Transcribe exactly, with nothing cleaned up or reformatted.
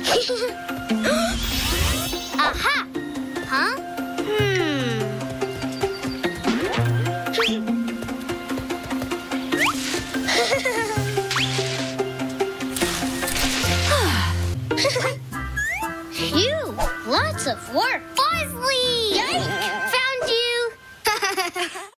Aha! Huh? Hmm. Phew! Lots of work. Bosley! Yike! Found you!